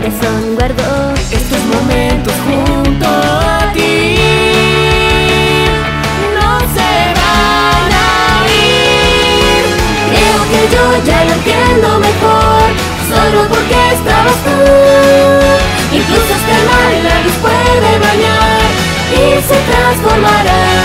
corazón guardó estos momentos junto a ti. No se van a ir. Creo que yo ya lo entiendo mejor, solo porque estabas tú. Incluso hasta el mar la luz puede bañar y se transformará.